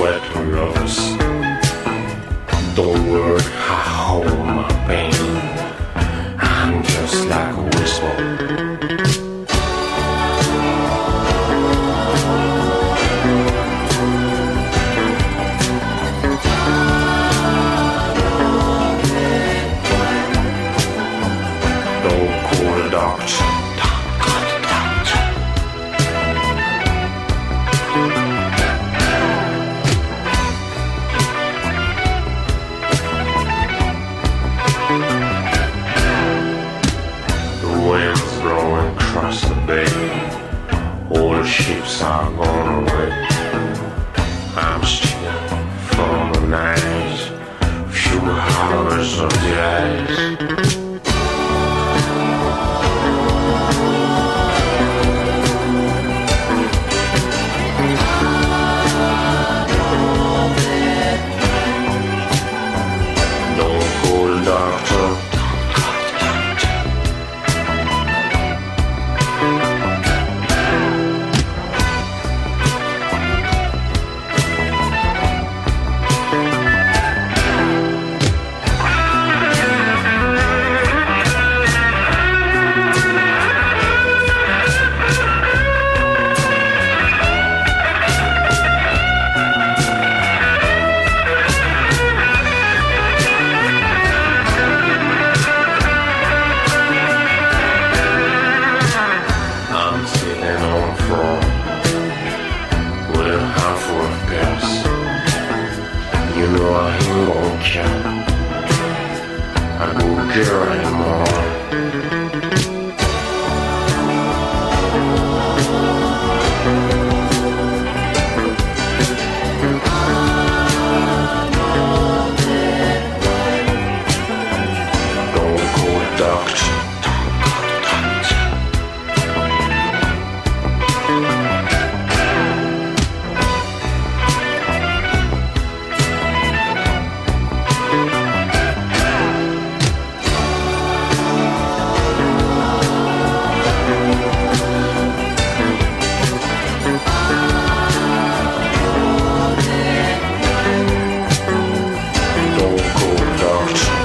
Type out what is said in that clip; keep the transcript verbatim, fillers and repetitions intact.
weapon lovers. Don't worry, I hold my pain. I'm just like a whisper. Don't call the doctor. All the ships are gone away. I'm still from the night, few hours of delight. Don't call the doctor. You know I ain't gon' care. I don't care anymore. Don't call the doctor. Don't call the doctor.